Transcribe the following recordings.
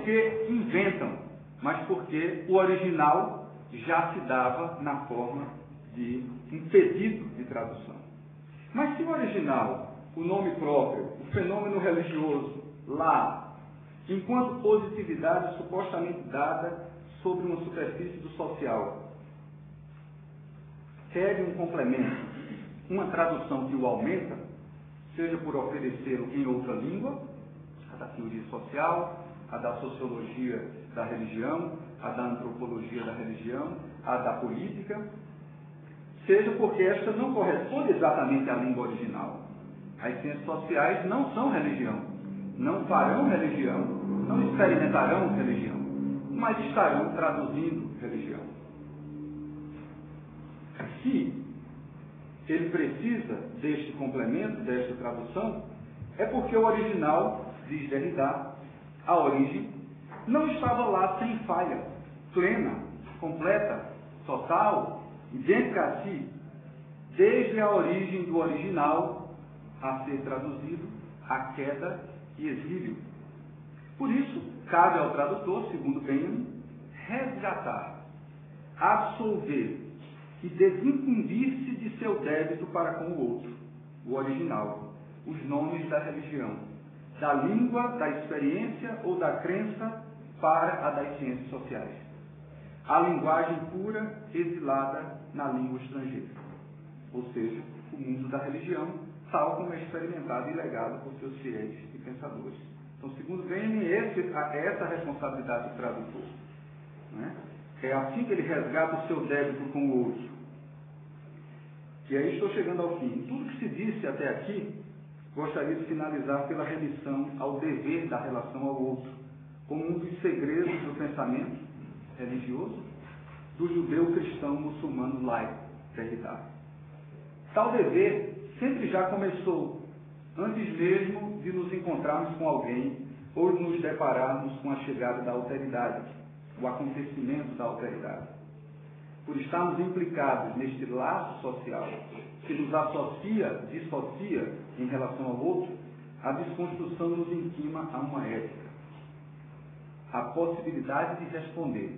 porque inventam, mas porque o original já se dava na forma de um pedido de tradução. Mas se o original, o nome próprio, o fenômeno religioso, lá, enquanto positividade supostamente dada sobre uma superfície do social, quer um complemento, uma tradução que o aumenta, seja por oferecê-lo em outra língua, a da teoria social, a da sociologia da religião, a da antropologia da religião, a da política, seja porque esta não corresponde exatamente à língua original. As ciências sociais não são religião, não farão religião, não experimentarão religião, mas estarão traduzindo religião. Se ele precisa deste complemento, desta tradução, é porque o original, diz Derrida, a origem, não estava lá sem falha, plena, completa, total, idêntica a si, desde a origem do original a ser traduzido, a queda e exílio. Por isso, cabe ao tradutor, segundo Benjamin, resgatar, absolver e desincumbir-se de seu débito para com o outro, o original, os nomes da religião, da língua, da experiência ou da crença para a das ciências sociais. A linguagem pura exilada na língua estrangeira, ou seja, o mundo da religião, tal como é experimentado e legado por seus fiéis e pensadores. Então, segundo Benjamin, essa a responsabilidade do tradutor. Né? É assim que ele resgata o seu débito com o outro. E aí estou chegando ao fim. Tudo que se disse até aqui, gostaria de finalizar pela remissão ao dever da relação ao outro, como um dos segredos do pensamento religioso do judeu cristão muçulmano laico, Derrida. Tal dever sempre já começou, antes mesmo de nos encontrarmos com alguém ou de nos depararmos com a chegada da alteridade, o acontecimento da alteridade. Por estarmos implicados neste laço social que nos dissocia em relação ao outro, a desconstrução nos intima a uma ética. A possibilidade de responder.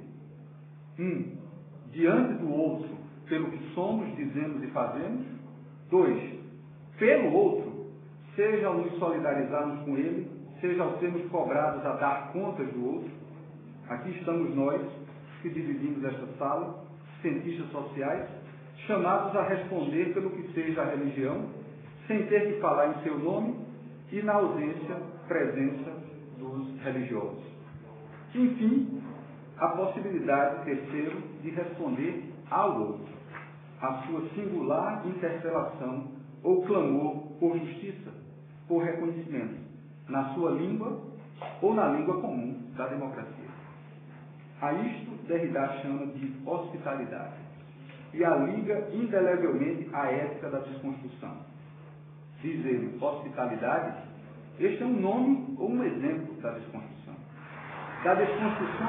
Diante do outro, pelo que somos, dizemos e fazemos. 2, pelo outro, seja ao nos solidarizarmos com ele, seja ao sermos cobrados a dar contas do outro. Aqui estamos nós, que dividimos esta sala, cientistas sociais, chamados a responder pelo que seja a religião, sem ter que falar em seu nome e na presença dos religiosos. Enfim, a possibilidade, terceiro, de responder ao outro, a sua singular interpelação ou clamor por justiça, por reconhecimento, na sua língua ou na língua comum da democracia. A isto Derrida chama de hospitalidade e a liga indelevelmente à ética da desconstrução. Diz ele, hospitalidade, este é um nome ou um exemplo da desconstrução. Da desconstrução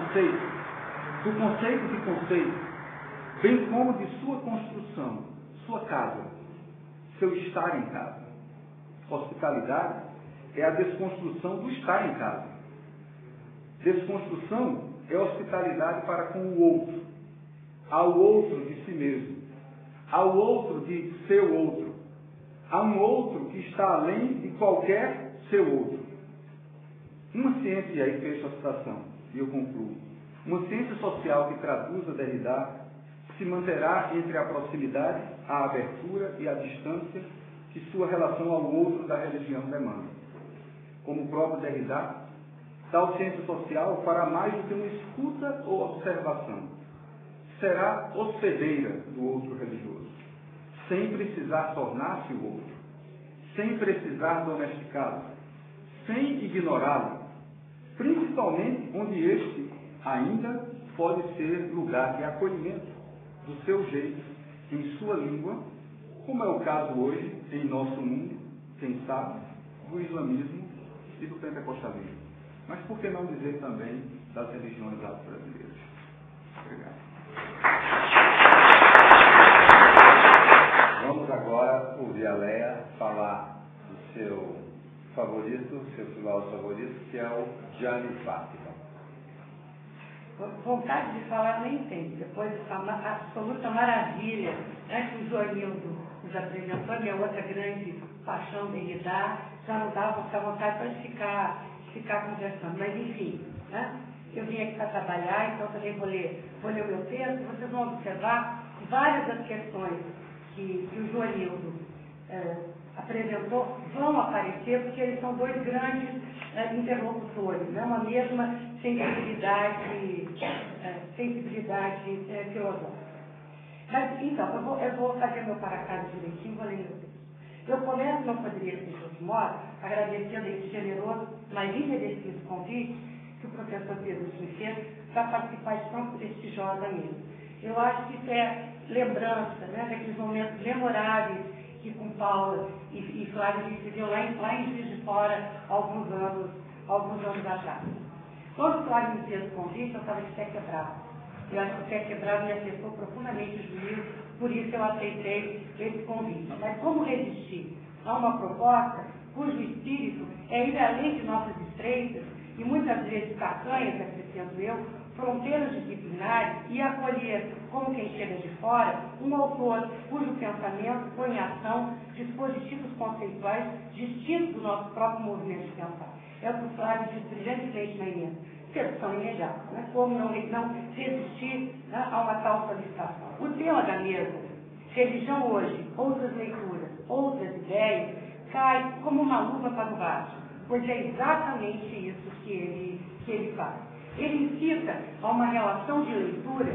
do conceito de conceito, bem como de sua construção, sua casa, seu estar em casa. Hospitalidade é a desconstrução do estar em casa. Desconstrução é hospitalidade para com o outro, ao outro de si mesmo, ao outro de seu outro, a um outro que está além de qualquer seu outro. Uma ciência, e aí fecho a citação, e eu concluo, uma ciência social que traduza Derrida se manterá entre a proximidade, a abertura e a distância que sua relação ao outro da religião demanda. Como o próprio Derrida, tal ciência social fará mais do que uma escuta ou observação. Será hospedeira do outro religioso, sem precisar tornar-se o outro, sem precisar domesticá-lo, sem ignorá-lo, principalmente onde este ainda pode ser lugar de acolhimento do seu jeito, em sua língua, como é o caso hoje em nosso mundo, quem sabe, do islamismo e do pentecostalismo. Mas por que não dizer também das religiões afro-brasileiras? Obrigado. Vamos agora ouvir a Leia falar do seu favorito, seu filósofo favorito, que é o Gianni Vatican. Vontade de falar nem tem. Depois dessa absoluta maravilha, né, que o Joanildo nos apresentou, minha outra grande paixão de Derrida, já não dava muita vontade para ficar conversando. Mas enfim, né, eu vim aqui para trabalhar, então também vou ler o meu texto. Vocês vão observar várias das questões que o Joanildo apresentou vão aparecer, porque eles são dois grandes interlocutores, né? Uma mesma sensibilidade filosófica. Mas, então, eu vou fazer meu para-casa direitinho, vou ler meu texto. Eu começo, não poderia ser de outro modo, agradecendo esse generoso, mas imerecido convite que o professor Pedro me fez para participar de tão prestigiosa mesa. Eu acho que isso é lembrança, né, daqueles momentos memoráveis que com Paula e Flávia a gente viveu lá em Juiz de Fora alguns anos atrás. Quando o Flávio me fez o convite, eu estava de pé quebrado. Eu acho que o pé quebrado me afetou profundamente o juízo, por isso eu aceitei esse convite. Mas como resistir a uma proposta cujo espírito é ir além de nossas estreitas e muitas vezes tacanhas, acrescento eu, fronteiras disciplinares e acolher, como quem chega de fora, um autor cujo pensamento põe em ação dispositivos conceituais distintos do nosso próprio movimento de pensar. É o que o Flávio diz brilhantemente na emenda. Sedução imediata, né? Como não resistir, né, a uma tal solicitação. O tema da mesa, religião hoje, outras leituras, outras ideias, cai como uma luva para o vaso, pois é exatamente isso que ele faz. Ele incita a uma relação de leitura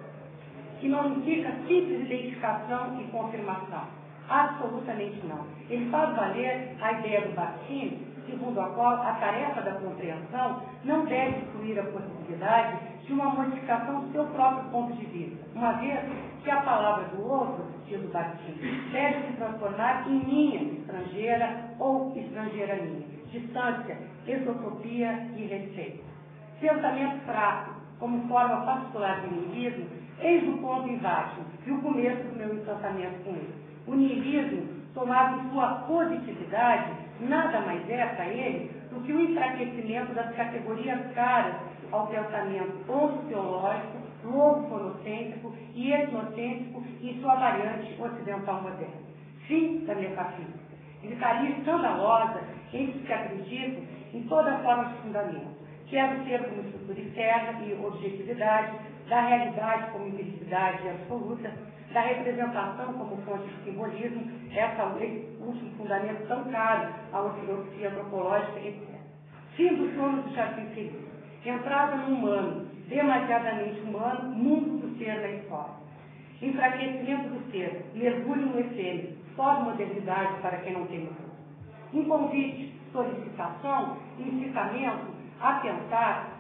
que não implica simples identificação e confirmação. Absolutamente não. Ele faz valer a ideia do Bakhtin, segundo a qual a tarefa da compreensão não deve excluir a possibilidade de uma modificação do seu próprio ponto de vista, uma vez que a palavra do outro, diz o Bakhtin, deve se transformar em minha estrangeira ou estrangeira minha, distância, exotopia e receio. Pensamento fraco, como forma particular de niilismo, eis o ponto em Vatican e o começo do meu encantamento com ele. O niilismo, tomado em sua positividade, nada mais é para ele do que o enfraquecimento das categorias caras ao pensamento ontoteológico, logo-fonocêntrico e etnocêntrico em sua variante ocidental moderna. Fim da metafísica. Gritaria escandalosa entre os que acreditam em toda forma de fundamento, que é do ser como estrutura externa e objetividade, da realidade como empiricidade absoluta, da representação como fonte de simbolismo, esse último fundamento tão caro à ortodoxia antropológica, etc. Fim do sono do jardim feliz. Entrada no humano, demasiadamente humano, mundo do ser na história. Enfraquecimento do ser, mergulho no efêmero, pós-modernidade para quem não tem motor. Um convite, solicitação, incitamento a pensar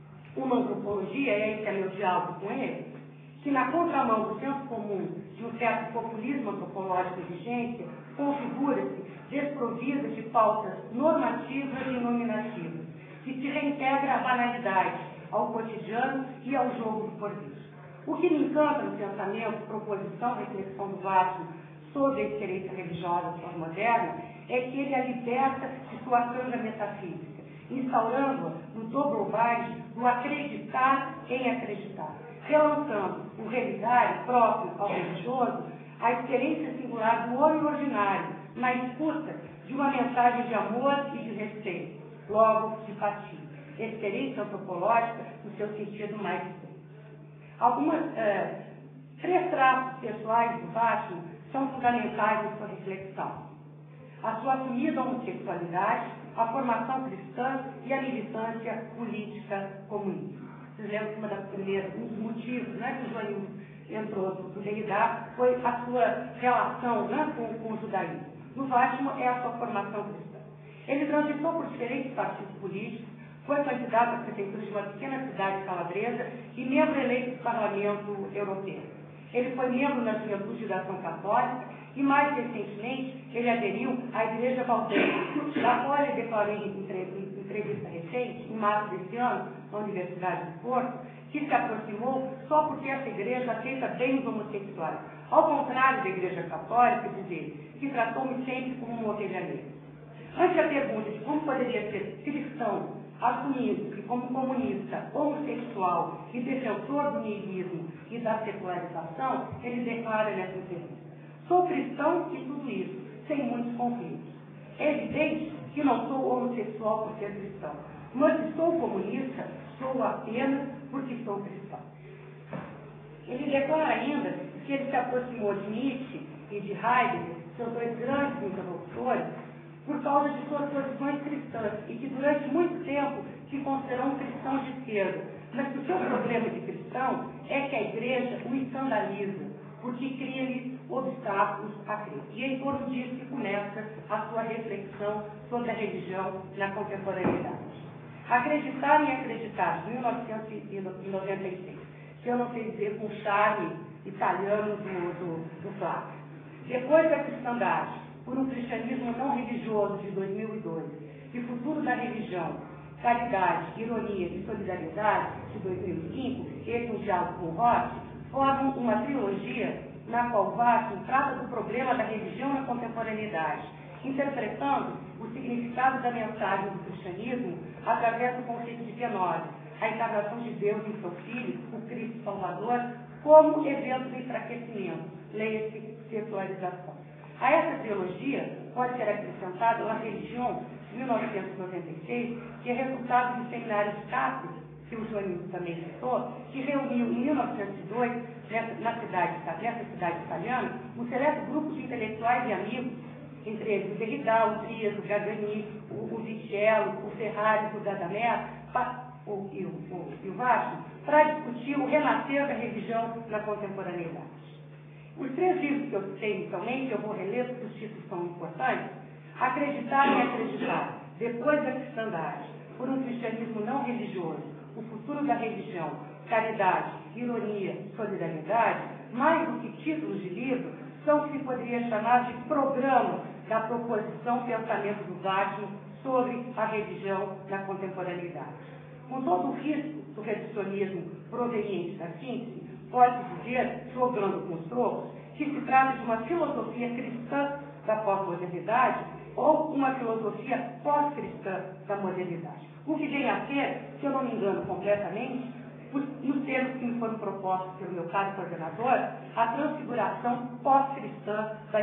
uma antropologia, e aí que é meu diálogo com ele, que na contramão do senso comum de um certo populismo antropológico de vigência, configura-se desprovida de pautas normativas e nominativas, que se reintegra à banalidade, ao cotidiano e ao jogo do porvir. O que me encanta no pensamento, proposição, reflexão do Vatican sobre a experiência religiosa pós-moderna é que ele a liberta de sua canga metafísica, instaurando-a no dobrobage do acreditar em acreditar, relançando o religar próprio ao religioso a experiência singular do homem ordinário na escuta de uma mensagem de amor e de respeito, logo de partilha, experiência antropológica no seu sentido mais estreito. Três traços pessoais do Vatican são fundamentais em sua reflexão: a sua assumida homossexualidade, a formação cristã e a militância política comunista. Vocês lembram que um dos motivos, né, que o Joanildo entrou do Derrida foi a sua relação, né, com o judaísmo. No Vatican é a sua formação cristã. Ele transitou por diferentes partidos políticos, foi candidato à prefeitura de uma pequena cidade calabresa e membro eleito do Parlamento Europeu. Ele foi membro na Juventude da Ação Católica e, mais recentemente, ele aderiu à Igreja Valdense, da qual ele declarou em entrevista recente, em março desse ano, na Universidade de Porto, que se aproximou só porque essa igreja aceita bem os homossexuais. Ao contrário da Igreja Católica, diz ele, que tratou-me sempre como uma ovelha negra. Ante a pergunta de como poderia ser cristão, assumindo-se como comunista, homossexual e defensor do niilismo e da secularização, ele declara nessa entrevista: sou cristão e tudo isso, sem muitos conflitos. É evidente que não sou homossexual por ser cristão, mas se sou comunista, sou apenas porque sou cristão. Ele declara ainda que ele se aproximou de Nietzsche e de Heidegger, seus dois grandes interlocutores, por causa de suas posições cristãs, e que durante muito tempo se considerou um cristão de esquerda, mas que o seu problema de cristão é que a igreja o escandaliza, porque cria-lhe obstáculos a crer. E é em torno disso que começa a sua reflexão sobre a religião na contemporaneidade. Acreditar em Acreditar, de 1996, que eu não sei dizer com charme italiano do Flávio. Depois da cristandade, por um cristianismo não religioso de 2002, e Futuro da Religião, Caridade, Ironia e Solidariedade, de 2005, esse um diálogo com Roth, formam uma trilogia na qual Watson trata do problema da religião na contemporaneidade, interpretando o significado da mensagem do cristianismo através do conceito de kenosis, a encarnação de Deus em seu Filho, o Cristo Salvador, como evento de enfraquecimento, leia-se secularização. A essa trilogia pode ser acrescentada La Religião, de 1996, que é resultado do seminário de Capri, que o Joanildo também citou, que reuniu em 1902, nessa cidade italiana, um seleto grupo de intelectuais e amigos, entre eles o Derrida, o Trias, o Gardini, o Vicello, o Ferraris, o Gadamer e o Vasco, para discutir o renascer da religião na contemporaneidade. Os 3 livros que eu citei inicialmente, eu vou reler porque os títulos são importantes: Acreditar em Acreditar, Depois da Cristandade, por um cristianismo não religioso, O Futuro da Religião, Caridade, Ironia e Solidariedade, mais do que títulos de livro, são o que se poderia chamar de programa da proposição pensamento do Watson sobre a religião na contemporaneidade. Com todo o risco do reducionismo proveniente da síntese, pode dizer, jogando com os trocos, que se trata de uma filosofia cristã da pós-modernidade ou uma filosofia pós-cristã da modernidade. O que vem a ser, se eu não me engano completamente, nos termos que me foram propostos pelo meu caro coordenador, a transfiguração pós-cristã da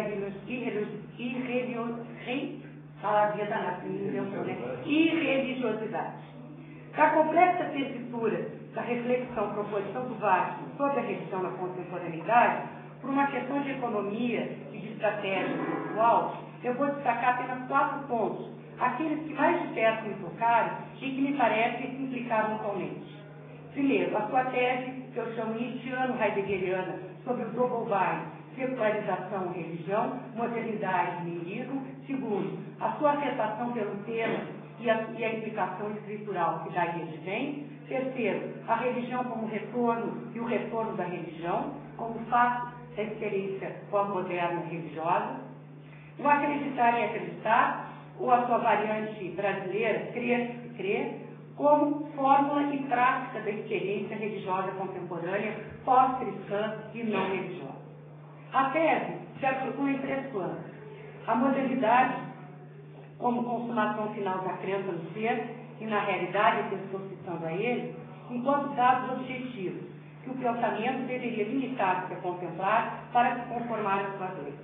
irreligiosidade. Da complexa tessitura da reflexão proposição do Watson sobre a religião na contemporaneidade, por uma questão de economia e de estratégia pessoal, eu vou destacar apenas 4 pontos, aqueles que mais de perto me tocaram e que me parece se implicar mutuamente. Primeiro, a sua tese, que eu chamo nietzschiano-heideggeriana, sobre o Doppelwein, secularização e religião, modernidade e niilismo. Segundo, a sua afetação pelo tema e a implicação escritural que daí advém. Terceiro, a religião como retorno e o retorno da religião, como fato da experiência pós-moderna religiosa. O acreditar em acreditar, ou a sua variante brasileira, crer e crer, como fórmula e prática da experiência religiosa contemporânea, pós-cristã e não religiosa. A tese se articula em 3 planos: a modernidade como consumação final da crença no ser e na realidade que eu estou citando a ele, enquanto dados objetivos, que o pensamento deveria limitar-se a contemplar para se conformar às suas leis.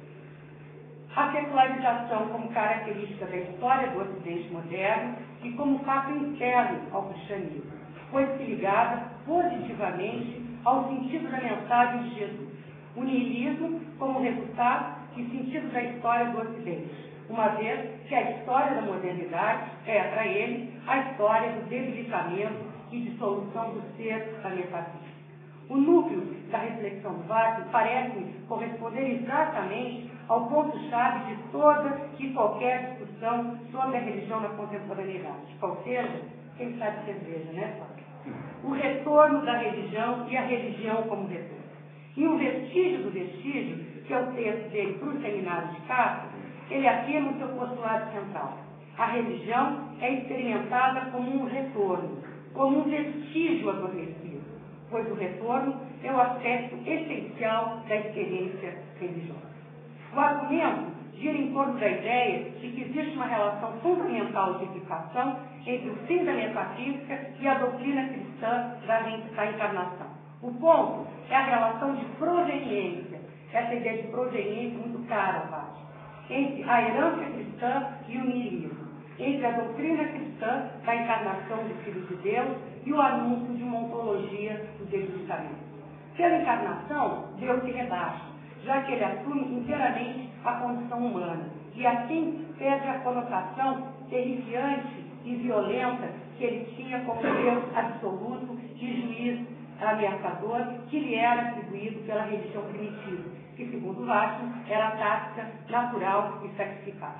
A secularização como característica da história do Ocidente moderno e como fato interno ao cristianismo, foi-se ligada positivamente ao sentido da mensagem de Jesus. O niilismo como resultado e sentido da história do Ocidente, uma vez que a história da modernidade é, para ele, a história do debilitamento e dissolução do ser da metafísica. O núcleo da reflexão do Watson parece corresponder exatamente ao ponto-chave de toda e qualquer discussão sobre a religião na contemporaneidade, qual seja, quem sabe cerveja, né, Fábio? O retorno da religião e a religião como retorno. E o vestígio do vestígio, que é o texto dele para o seminário de Capri, ele afirma o seu postulado central. A religião é experimentada como um retorno, como um vestígio adormecido, pois o retorno é o aspecto essencial da experiência religiosa. O argumento gira em torno da ideia de que existe uma relação fundamental de implicação entre o fim da metafísica e a doutrina cristã da encarnação. O ponto é a relação de proveniência, essa ideia de proveniência muito cara, Vaz, entre a herança cristã e o niilismo, entre a doutrina cristã da encarnação do Filho de Deus e o anúncio de uma ontologia do debilitamento. Pela encarnação, Deus se rebaixa, já que ele assume inteiramente a condição humana, e assim perde a conotação terrifiante e violenta que ele tinha como Deus absoluto e juiz ameaçador que lhe era atribuído pela religião primitiva, que, segundo Watson, era tática, natural e sacrificial.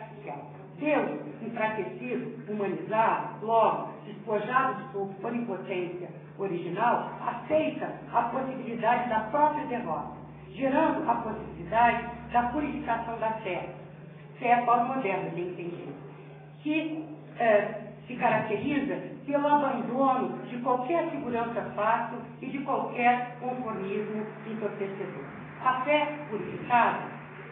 Deus, enfraquecido, humanizado, logo, despojado de sua onipotência original, aceita a possibilidade da própria derrota, gerando a possibilidade da purificação da fé pós-moderna, bem entendido, que se caracteriza pelo abandono de qualquer segurança fácil e de qualquer conformismo entorpecedor. A fé purificada,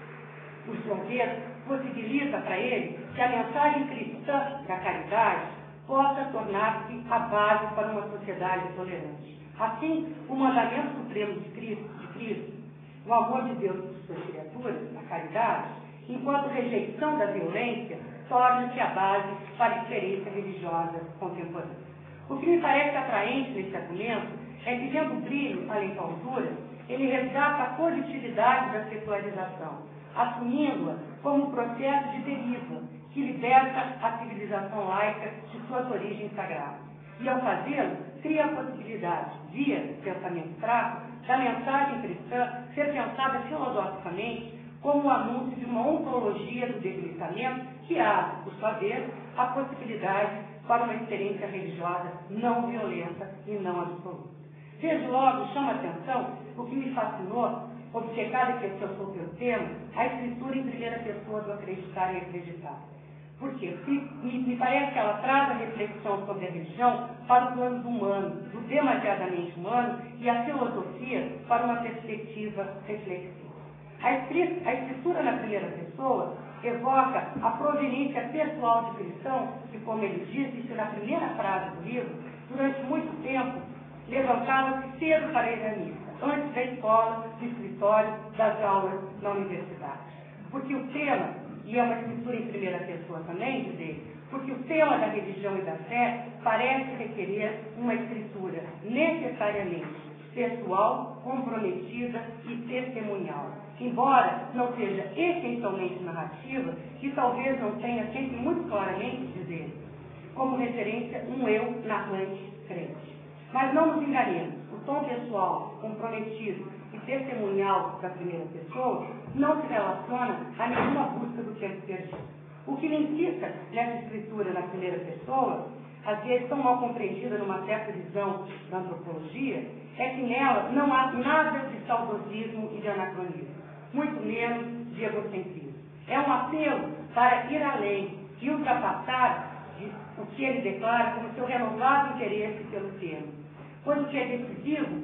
por sua vez, possibilita para ele que a mensagem cristã da caridade possa tornar-se a base para uma sociedade tolerante. Assim, o mandamento supremo de Cristo, o amor de Deus por suas criaturas, a caridade, enquanto rejeição da violência, torna-se a base para a experiência religiosa contemporânea. O que me parece atraente nesse argumento é que, vendo brilho além da altura, ele resgata a positividade da secularização, assumindo-a como um processo de deriva que liberta a civilização laica de suas origens sagradas. E, ao fazê-lo, cria a possibilidade, via pensamento fraco, da mensagem cristã ser pensada filosoficamente como o anúncio de uma ontologia do debilitamento que abre, por sua vez, a possibilidade para uma experiência religiosa não violenta e não absoluta. Desde logo, chama a atenção o que me fascinou, obcecada que eu sou pelo tema, a escritura em primeira pessoa do acreditar e acreditar. Por quê? Me parece que ela traz a reflexão sobre a religião para o plano do humano, do demasiadamente humano, e a filosofia para uma perspectiva reflexiva. A escritura na primeira pessoa evoca a proveniência pessoal de cristão, que, como ele disse, isso na primeira frase do livro, durante muito tempo, levantava-se cedo para ir à missa, antes da escola, do escritório, das aulas na universidade. Porque o tema, e é uma escritura em primeira pessoa também, diz ele, porque o tema da religião e da fé parece requerer uma escritura necessariamente pessoal, comprometida e testemunhal. Embora não seja essencialmente narrativa, que talvez não tenha sempre muito claramente, diz ele, como referência um eu narrante crente. Mas não nos enganemos, o tom pessoal, comprometido e testemunhal da primeira pessoa não se relaciona a nenhuma busca do tempo perdido. O que me incita nessa escritura na primeira pessoa, às vezes tão mal compreendida numa certa visão da antropologia, é que nela não há nada de saudosismo e de anacronismo, muito menos de egocentrismo. É um apelo para ir além e ultrapassar o que ele declara como seu renovado interesse pelo tema. Pois o que é decisivo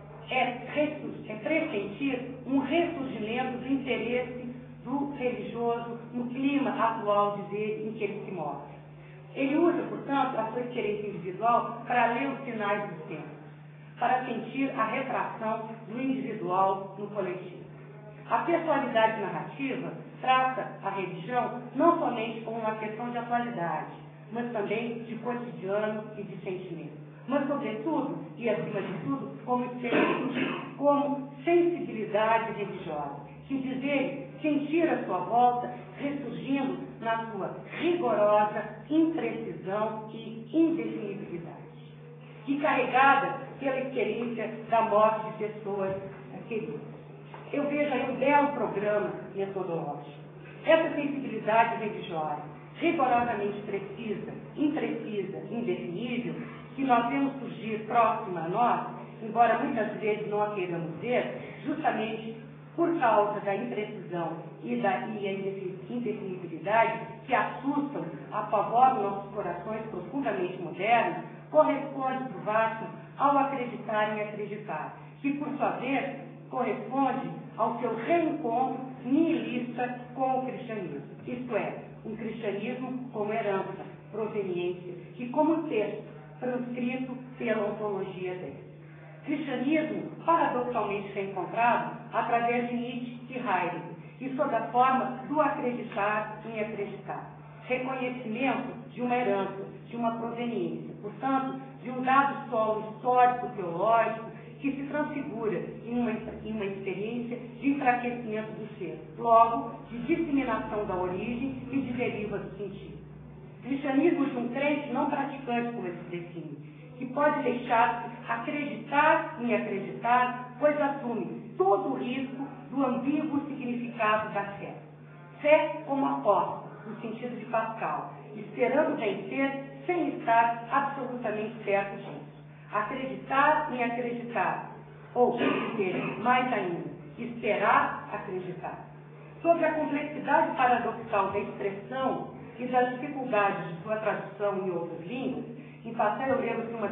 é pressentir um ressurgimento do interesse do religioso no clima atual, diz ele, em que ele se mostra. Ele usa, portanto, a sua experiência individual para ler os sinais dos tempos, para sentir a retração do individual no coletivo. A pessoalidade narrativa trata a religião não somente como uma questão de atualidade, mas também de cotidiano e de sentimento. Mas, sobretudo, e acima de tudo, como experiência, como sensibilidade religiosa, que diz ele, sentir a sua volta ressurgindo na sua rigorosa imprecisão e indefinibilidade, e carregada pela experiência da morte de pessoas queridas. Eu vejo aí um belo programa metodológico. Essa sensibilidade religiosa, rigorosamente precisa, imprecisa, indefinível, que nós vemos surgir próxima a nós, embora muitas vezes não a queiramos ver, justamente por causa da imprecisão e a indefinibilidade que assustam, apavoram nossos corações profundamente modernos, corresponde para o Watson ao acreditar em acreditar, que por sua vez corresponde ao seu reencontro nihilista com o cristianismo, isto é, um cristianismo como herança, proveniência e como texto transcrito pela ontologia dele. Cristianismo paradoxalmente reencontrado através de Nietzsche e Heidegger, e sob a forma do acreditar em acreditar. Reconhecimento de uma herança, de uma proveniência, portanto, de um dado solo histórico-teológico que se transfigura em uma experiência de enfraquecimento do ser, logo, de disseminação da origem e de deriva do sentido. Cristianismo de um crente não praticante, como ele se define, que pode deixar-se acreditar em acreditar, pois assume todo o risco do ambíguo significado da fé. Fé como aposta, no sentido de Pascal, esperando vencer sem estar absolutamente certo disso. Acreditar em acreditar, ou, dizer mais ainda, esperar acreditar. Sobre a complexidade paradoxal da expressão e das dificuldades de sua tradução em outras línguas, em passar eu lembro que uma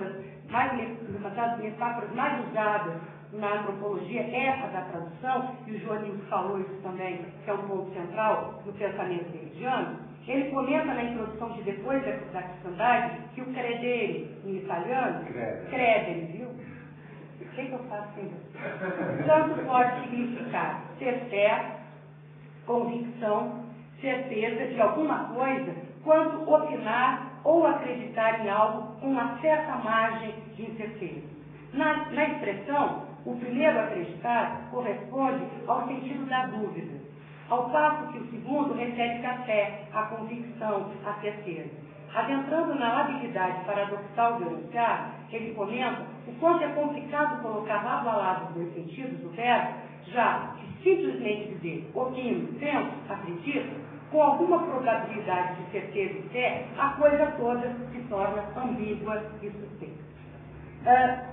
das metáforas mais usadas na antropologia é a da tradução, e o Joanildo falou isso também, que é um ponto central no pensamento hegeliano. Ele comenta na introdução de Depois da Cristandade que o credere, em italiano, credere, viu? O que eu faço sem você? Tanto pode significar ter fé, convicção, certeza de alguma coisa, quanto opinar ou acreditar em algo com uma certa margem de incerteza. Na expressão, o primeiro acreditar corresponde ao sentido da dúvida, ao passo que o segundo refere-se à fé, à convicção, à certeza. Adentrando na habilidade paradoxal de enunciar, ele comenta o quanto é complicado colocar lado a lado os dois sentidos do verbo, já que simplesmente dizer opino, penso, acredito, com alguma probabilidade de certeza e fé, a coisa toda se torna ambígua e suspeita.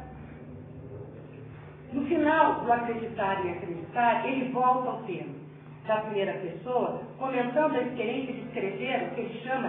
No final do acreditar e acreditar, ele volta ao termo da primeira pessoa, comentando a experiência de escrever o que ele chama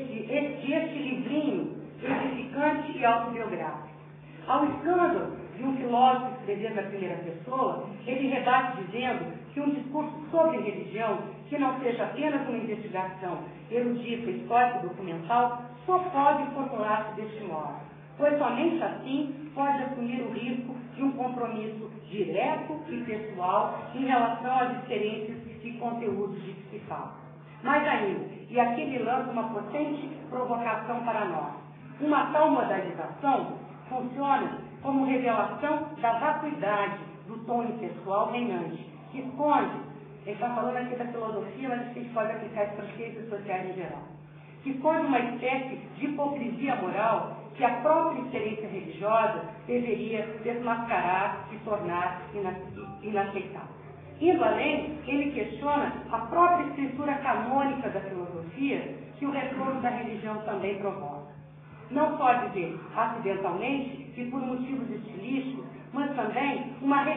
este livrinho edificante e autobiográfico. Ao escândalo de um filósofo escrever na primeira pessoa, ele rebate dizendo que um discurso sobre religião, que não seja apenas uma investigação erudita, histórico-documental, só pode formular-se deste modo, pois somente assim pode assumir o risco de um compromisso direto e pessoal em relação às experiências e conteúdos de que se fala. Mais ainda, e aqui ele lança uma potente provocação para nós, uma tal modalização funciona como revelação da vacuidade do tom impessoal reinante, que esconde, ele está falando aqui da filosofia, mas a gente pode aplicar isso para as ciências sociais em geral, que esconde uma espécie de hipocrisia moral que a própria experiência religiosa deveria desmascarar e tornar inaceitável. Indo além, ele questiona a própria escritura canônica da filosofia que o retorno da religião também provoca. Não só dizer acidentalmente e por motivos estilísticos, mas também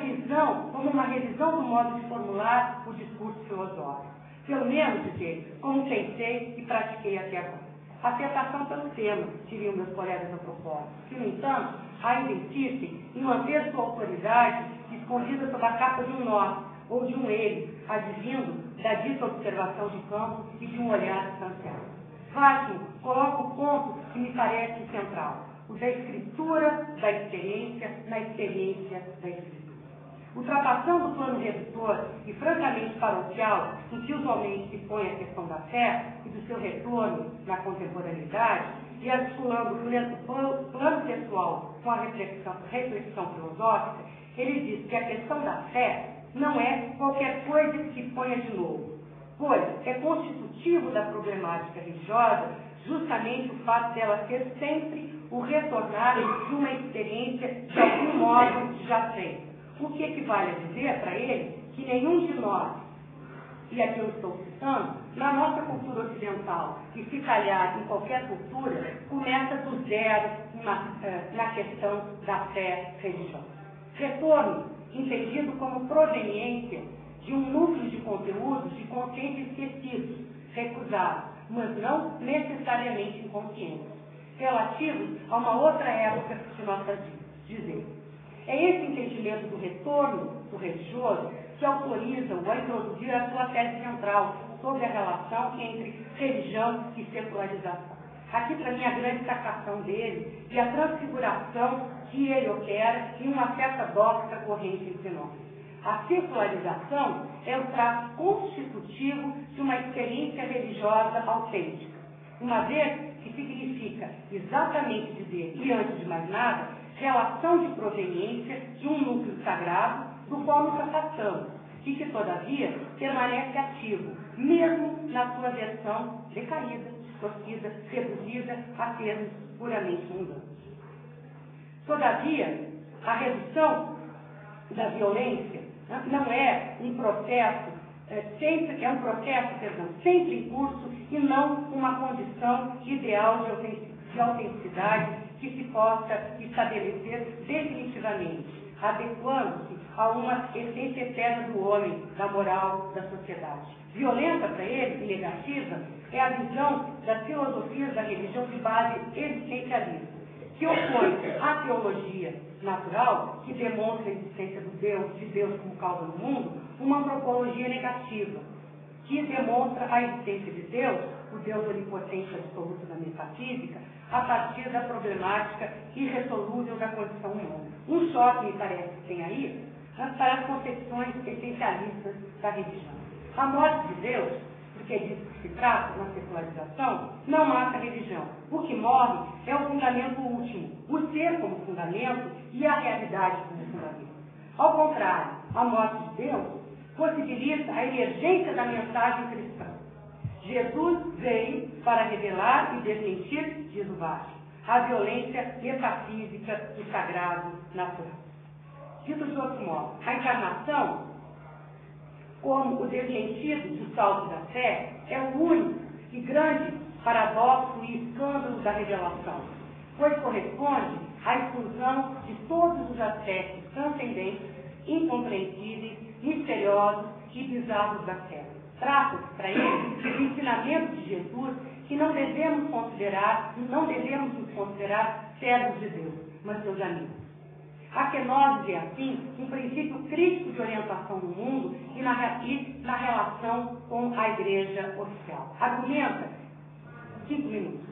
como uma revisão do modo de formular o discurso filosófico. Pelo menos, dizer, como pensei e pratiquei até agora. Afetação pelo tema, diriam meus colegas antropólogos, que, no entanto, ainda insistem em manter sua autoridade escondida sob a capa de um nós, ou de um ele, advindo da dita observação de campo e de um olhar distanciado. Vácuo coloca o ponto que me parece central, o da escritura da experiência na experiência da escritura. Ultrapassando o plano redutor e francamente paroquial em que usualmente se põe a questão da fé e do seu retorno na contemporaneidade, e articulando o plano pessoal com a reflexão filosófica, ele diz que a questão da fé não é qualquer coisa que se ponha de novo, pois é constitutivo da problemática religiosa justamente o fato dela ser sempre o retornar de uma experiência de algum modo já feita. O que equivale a dizer para ele que nenhum de nós, e aqui eu estou citando, na nossa cultura ocidental, e se calhar em qualquer cultura, começa do zero na questão da fé religiosa. Retorno, entendido como proveniência de um núcleo de conteúdos de consciência esquecidos, recusados, mas não necessariamente inconscientes, relativos a uma outra época de nossa vida. Dizer, É esse entendimento do retorno do religioso que autoriza-o a introduzir a sua tese central sobre a relação entre religião e secularização. Aqui, para mim, a grande sacação dele e a transfiguração que ele opera em uma certa dóxica corrente entre nós. A secularização é o traço constitutivo de uma experiência religiosa autêntica, uma vez que significa exatamente dizer, e antes de mais nada, relação de proveniência de um núcleo sagrado do qual nos afastamos e que, todavia, permanece ativo, mesmo na sua versão decaída, distorcida, reduzida a termos puramente mundanos. Todavia, a redução da violência não é um processo, sempre em curso e não uma condição ideal de autenticidade que se possa estabelecer definitivamente, adequando-se a uma essência eterna do homem, da moral, da sociedade. Violenta para ele, e negativa, é a visão das filosofias da religião de base existencialista, que opõe à teologia natural, que demonstra a existência de Deus como causa do mundo, uma antropologia negativa, que demonstra a existência de Deus, o Deus onipotente absoluto da metafísica, a partir da problemática irresolúvel da condição humana. Um choque, me parece que tem aí, para as concepções essencialistas da religião. A morte de Deus, porque é disso que se trata na secularização, não mata a religião. O que morre é o fundamento último, o ser como fundamento e a realidade como fundamento. Ao contrário, a morte de Deus possibilita a emergência da mensagem cristã. Jesus veio para revelar e desmentir, diz o Vaz, a violência metafísica do sagrado natural. Dito de outro modo, a encarnação, como o desmentido do salto da fé, é o único e grande paradoxo e escândalo da revelação, pois corresponde à exclusão de todos os aspectos transcendentes, incompreensíveis, misteriosos e bizarros da fé. Trata-se, para ele, do ensinamento de Jesus que não devemos nos considerar servos de Deus, mas seus amigos. A kenosis é, assim, um princípio crítico de orientação no mundo e na relação com a igreja oficial. Argumenta, 5 minutos,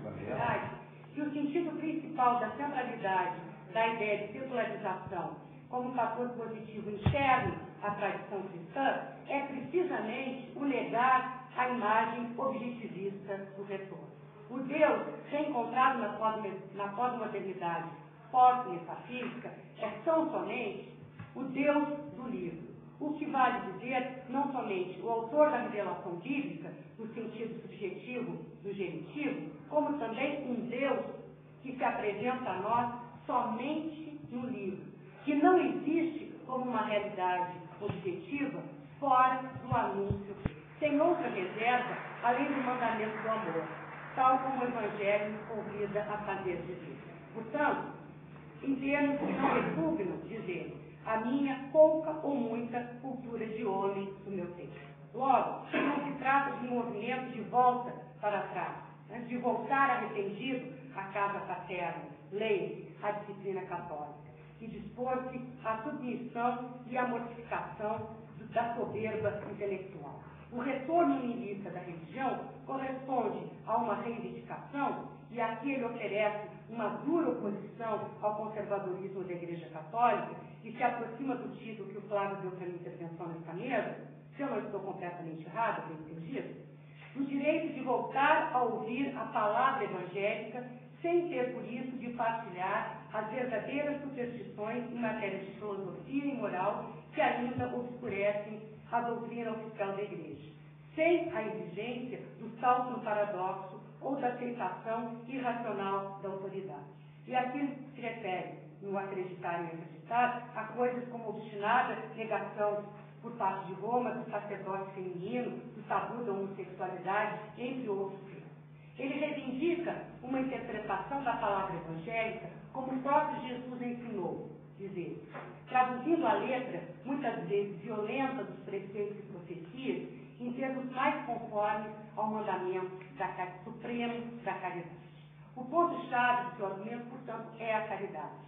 que o sentido principal da centralidade da ideia de secularização como fator positivo interno à tradição cristã é precisamente o negar a imagem objetivista do retorno. O Deus reencontrado na pós-modernidade pós-metafísica é tão somente o Deus do livro, o que vale dizer não somente o autor da revelação bíblica, no sentido subjetivo do genitivo, como também um Deus que se apresenta a nós somente no livro, que não existe como uma realidade objetiva fora do anúncio, sem outra reserva, além do mandamento do amor, tal como o Evangelho nos convida a fazer dizer. Portanto, em termos que não repugnam, diz ele, a minha pouca ou muita cultura de homem do meu tempo. Logo, não se trata de um movimento de volta para trás, de voltar arrependido à casa paterna, lei, à disciplina católica, e dispor-se à submissão e à mortificação da soberba intelectual. O retorno nihilista da religião corresponde a uma reivindicação, e aqui ele oferece uma dura oposição ao conservadorismo da Igreja Católica, e se aproxima do título que o Flávio deu para minha intervenção nesta mesa, se eu não estou completamente errado, bem entendido, do direito de voltar a ouvir a palavra evangélica sem ter por isso de partilhar as verdadeiras superstições em matéria de filosofia e moral que ainda obscurecem a doutrina oficial da Igreja, sem a exigência do salto no paradoxo ou da aceitação irracional da autoridade. E aqui se refere, no acreditar e acreditar, a coisas como obstinada negação por parte de Roma do sacerdócio feminino, do tabu da homossexualidade, entre outros temas. Ele reivindica uma interpretação da palavra evangélica como o próprio Jesus ensinou, diz ele, traduzindo a letra, muitas vezes violenta dos preceitos e profecias, em termos mais conformes ao mandamento supremo da caridade. O ponto-chave do seu argumento, portanto, é a caridade.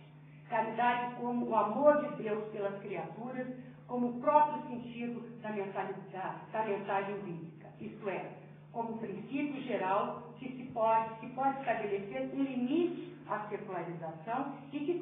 Caridade como o amor de Deus pelas criaturas, como o próprio sentido da mensagem bíblica, isto é, como princípio geral que se pode estabelecer um limite à secularização e que